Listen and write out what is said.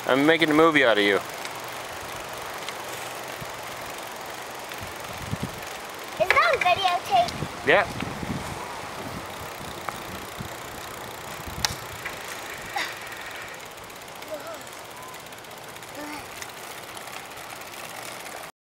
I'm making a movie out of you. Is that a videotape? Yeah.